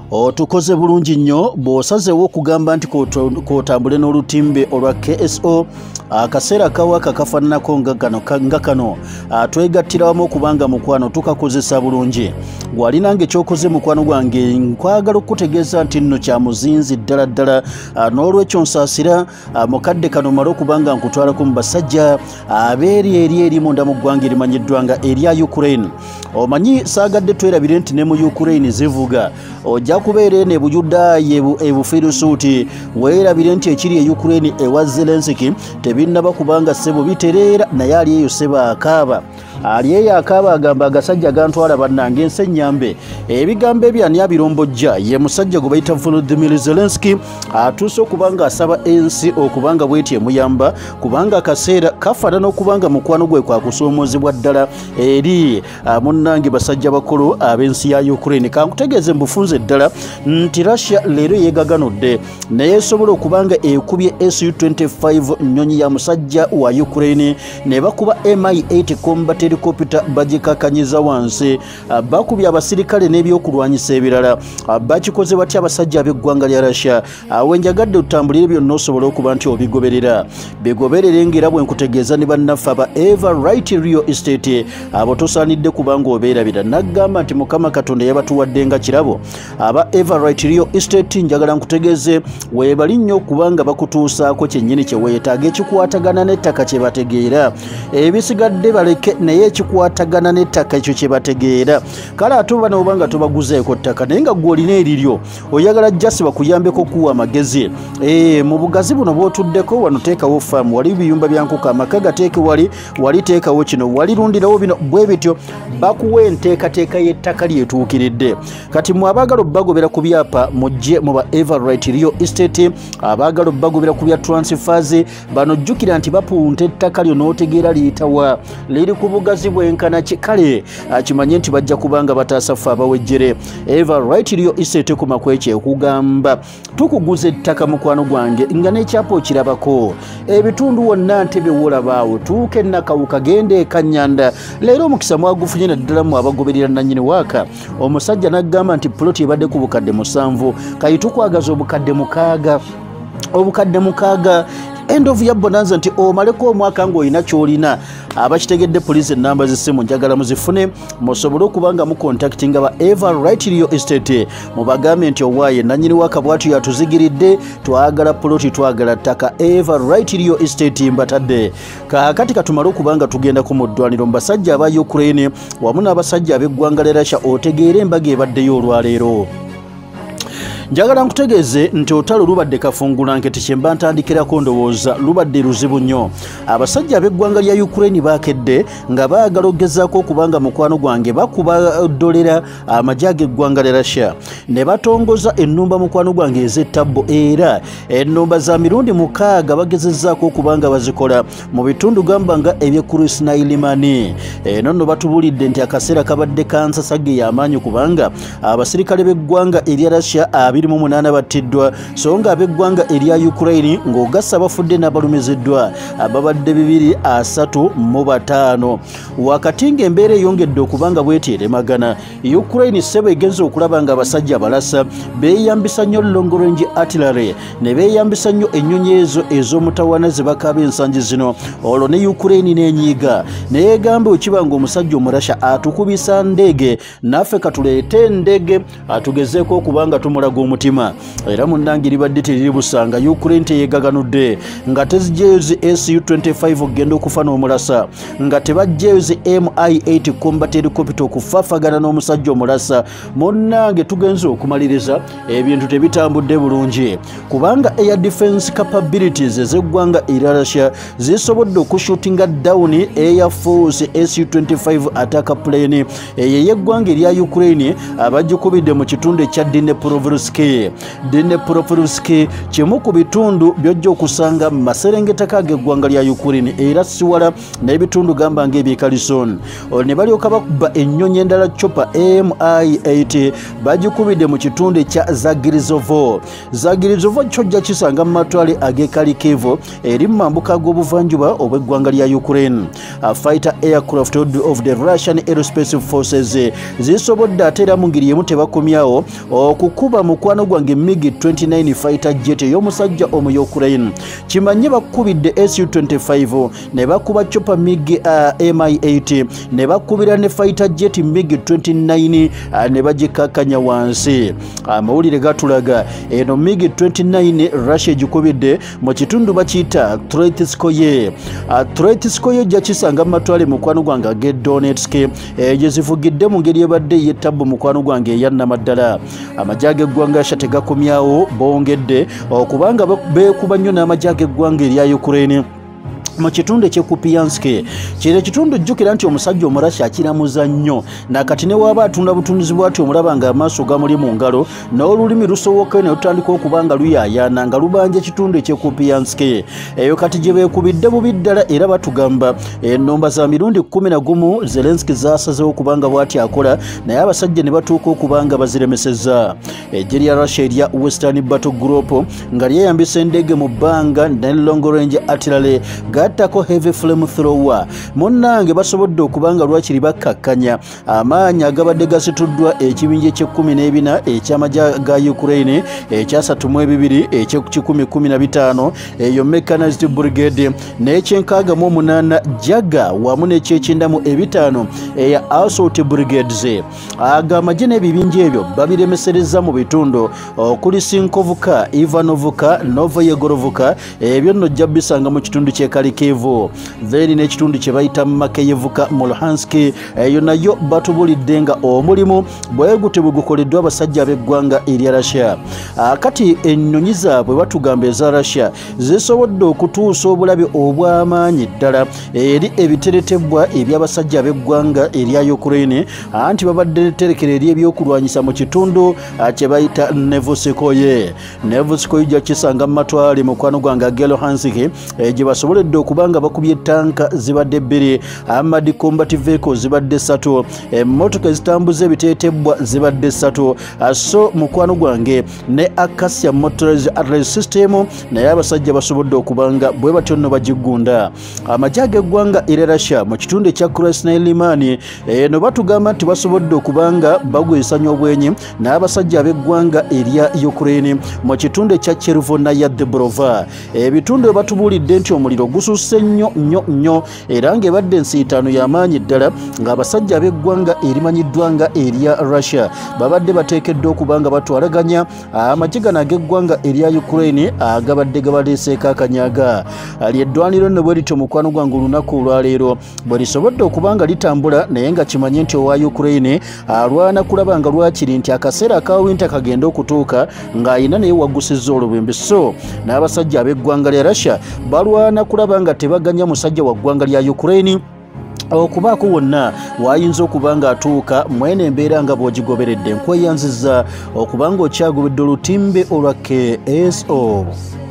Otukoze bulungi nnyo bw'osazeewo okugamba nti kwotambule n'olutimbe olwa KSO akaseera kawaka kafaananako nga kano twegattira wamu okubanga mukwano tukakozesa bulungi. Gw'alinanga ekyokoze mukwano gwange nkwagala okutegeeza nti nno kya muzinzi ddala ddala, n'olwekyo nsaasira mukadde kano male okubanga nkutwalako mu basajja eri munda mu ggwanga erimanyiddwa nga erya Ukraine. Omanyi saagadde twerabire nti ne mu Ukraine zivuga ojja kubeera eno Buyudaaya Bufirisuuti weerabire nti ekiri e Ukraine ewa Zelensky tebinnaba kubanga ssebo bitereera naye ali eyo ssebo akaaba. Ali eyo akaaba agamba agasajja gantwala bannange ensi ennyambe. Ebigambo ebyo ani abirombojja? Ye musajja gwe bayita Volodymyr Zelensky atuuse okubanga asaba ensi okubanga bw'eti emuyamba kubanga akaseera kafaanana okubanga mukwano gwe kwakusoomoozebwa ddala eri munnange basajja bakulu ab'ensi ya Ukraine. Kankutegeeze mbufunze ddala nti Russia leero yeegaganudde naye esobola okubanga ekubye Su-25 Ennyonyi ya musajja wa Ukraine ne bakuba Mi-8 combat helicopter bagikakanyiza wansi. Bakubye abasirikale n'ebyokulwanyisa ebirala. Bakikoze batya abasajja ab'eggwanga lya Russia. Wenjagadde otambulire byonna osobola okuba nti obigoberera. Bigoberere ng'era bwe nkutegeeza ne bannaffe aba Right Real Estate abo tosaanidde kubanga obeerabira. Naggamba nti Mukama Katonda yabatuwadde nga kirabo. Aba Right Real Estate njagala nkutegeeze weebali nnyo kubanga bakutuusaako kyennyini kye weetaaga ekikwatagana n'ettaka kye bategeera. Ebisigadde baleke naye ekikwatagana n'ettaka ekyo kye bategeera. Kale ate oba n'obanga tobaguzeeko ttaka naye nga gw'olina eriryo oyagala jasi bakuyambeko kuwa amagezi. Mu bugazi buno bw'otuddeko wano teekawo faamu, wali biyumba bya nkoko, amaka gateeke wali teekawo kino, wali lundirawo bino bwe bityo bakuwa enteekateeka y'ettaka lyetuukiridde. Kati mu abaagala obbagobera ku byapa mujje mu ba Right Real Estate, abaagala obbagobera ku bya transfers bano jjukira nti bapunta ettaka lyo n'otegeera liyitawa liri ku bugazi bwenkana ki. Kale kimanye nti bajja kubanga bataasaffe abawejjere. Right Real Estate ku makwekye okugamba tukuguza ettaka mukwano gwange nga n'ekyapa okirabako. Ebitundu wonna Ntebe wolabaawo tuuke Nakawuka gende e Kanyanda. Leero omukisa mwagufunye naddala mu abagoberera nannyini waaka. Omusajja n'aggamba nti puloti ebadde ku bukadde 7 kati tukwagaza obukadde 6. Obukadde 6 end of ya bonanza nti omaleko omwaka ng'olina ky'olina. Abakitegedde poliisi ennamba z'essimu njagala muzifune musobole okubanga mu contactinga ba Right Real Estate mubagambe nti owaaye nannyini waaka bw'atyo yatuzigiridde twagala poloti twagala ttaka. Right Real Estate mbatadde kaakati katumale okubanga tugenda ku mu ddwaniro mu basajja aba Ukraine wamu n'abasajja ab'eggwanga lya Russia otegeere embaga ebaddeyo olwaleero. Njagala nkutegeeze nti otalo lubadde kafungula nketi kyemba ntandikirako ndowooza lubadde luzibu nnyo. Abasajja ab'eggwanga lya Ukraine baakedde nga baagala okugezaako okubanga mukwano gwange bakuba ddolera amagye ag'eggwanga lya Russia ne batongoza ennumba mukwano gwange ez'ettabbo era ennumba za mirundi 6 bagezezzaako okubanga bazikola mu bitundu gamba nga eby'e Sulaiman. Eno nno batubulidde nti akaseera kabadde kansasage y'amaanyi kubanga abasirikale b'eggwanga erya Russia 28 battiddwa so nga ab'eggwanga erya Ukraine ng'ogassa bafudde n'abalumiziddwa ababadde 235. Wakati ng'embeera eyongedde okubanga bweteeremagana Ukraine ssebo egenze okulaba nga abasajja balasa beeyambisa nnyo long range artillery ne beeyambisa nnyo ennyonyi ezo ez'omutawaana ze bakaaba ensangi zino. Olwo ne Ukraine n'enyiiga neegamba okiba ng'omusajja Omurasha atukubisa ndege naffe katuleete endege atugezeeko okubanga tumulaga omutima. Era munnange libadde teriri busanga Ukraine teyeegaganudde nga tezigyeyo zi Su-25 genda okufa n'omulasa nga tebajjeyo zi Mi-8 combat helicopter okufaafagana n'omusajja omulasa. Munnange tugenze okumaliriza ebintu tebitambudde bulungi kubanga air defense capabilities ez'eggwanga erya Russia zisobodde okushutinga down Air Force Su-25 attack plane eyo y'eggwanga erya Ukraine abagikubidde mu kitundu ekya Dnipropetrovsk Donetsk, Dnipropetrovsk kimu ku bitundu byojja okusanga mu maserengeta g'eggwanga lya Ukraine era siwala n'ebitundu gamba ng'eby'e Kherson. Ne balyoka bakuba ennyonyi endala chopper Mi-8 bagikubidde mu kitundu ekya Zagirizovo. Zagirizovo kyojja kisanga mu matwale ag'e Kharkiv eri mu mambuka g'obuvanjuba obw'eggwanga lya Ukraine. Fighter aircraft of the Russian Aerospace Forces zisobodde ate era mu ngeri emu tebakomyawo okukuba mukwano gwange MiG-29 fighter jet ey'omusajja omu Ukraine. Kimanye bakubidde Su-25 ne bakuba chopper Mi-8 ne bakubira ne fighter jet MiG-29 ne bagikakanya wansi. Amawulire gatulaga eno MiG-29 Russia gikubidde mu kitundu bakiyita Troitskoye. Troitskoye jakisanga mu matwale mukwano gwange ag'e Donetsk gye zivugidde mu ngeri ebadde y'ettabbu mukwano gwange eyannamaddala. Amajja g'eggwanga Russia tegakomyawo bongedde okubanga beekuba nnyo n'amajja g'eggwanga erya Ukraine mu kitundu eky'Ekupiansk. Kino ekitundu jjukira nti omusajja Omurasha akiramuza nnyo nakati ne waaba atunda butunduzi bw'ati omulaba nga amaaso gamuli mu ngalo n'olulimi lusowoka ne lutandika okuba nga luyaayaana nga lubanja ekitundu eky'Ekupiansk. Eyo kati gye beekubidde bubi ddala era batugamba ennomba za mirundi 11 Zelensky zaasazewo okubanga bw'ati akola naye abasajja ne batuuka okuba nga baziremesezza. Eggye lya Russia erya Western Battle Group nga lyeyambisa endege mu bbanga ne long range artillery gattako heavy flamethrower. Munnange basobodde okubanga lwakiri bakkakkanya amaanyi agabadde gasituddwa ekibinja eky'e14 eky'amajja ga Ukraine ekya32 eky'1015 eyo mechanized brigade n'ekyenkaaga8 jaga wamu n'ekyekindamu 5 eya assault brigades. Amagye n'ebibinja ebyo babiremesereza mu bitundu okuli Sinkovka, Ivanovka, Novoyegorovka ebyo nno ojja bisanga mu kitundu ky'e Kharkiv. Then n'ekitundu kye bayita Makeyevka mu Luhansk eyo nayo batubulidde nga omulimu bwegute bugukoleddwa abasajja ab'eggwanga erya Russia. Kati ennyonyi zaabwe batugamba eza Russia zisobodde okutuusa obulabe obw'amaanyi ddala eri ebiteretebwa eby'abasajja ab'eggwanga erya Ukraine anti babadde terekera eri ebyokulwanyisa mu kitundu kye bayita Nevskoye. Nevskoye jakisanga mu matwale mukwano gwange ag'e Luhansk gye basoboledde okubanga bakubye tanka zibadde 2, armored combat vehicles zibadde 3, emmotoka ezitambuza ebiteetebwa zibadde 3, so mukwano gwange ne Acacia motorized artillery system naye abasajja basobodde okubanga bwe batyo nno bagigunda. Amajja g'eggwanga erya Russia mu kitundu ekya Sulaiman eno batugamba nti basobodde okubanga bagwisanya obwenyi n'abasajja ab'eggwanga erya Ukraine mu kitundu ekya Chervona ya Dborova. Ebitundu batubulidde nti omuliro gususse nnyo era ng'ebadde ensiitaano y'amaanyi ddala ng'abasajja ab'eggwanga erimanyiddwa nga erya Russia babadde bateekeddwa okubanga batwalaganya amagye gano ag'eggwanga erya Ukraine agabadde gabaleeseeko akanyaga. Lyeddwaniro nno bwe lityo mukwano gwange olunaku olwaleero bwe lisobodde okubanga litambula naye nga kimanye nti owa Ukraine alwana kulaba nga lwakiri nti akaseera aka winter kagenda okutuuka ng'ayina naye waggusizza olubimbi. So n'abasajja ab'eggwanga lya Russia balwana kulaba nga tebaganya musajja wa ggwanga lya Ukraine okubaako wonna wayinza okuba nga atuuka mwene embeera nga bw'ogigoberedde. Nkweyanzizza okuba nga okyagobedde olutimbe olwa KSO.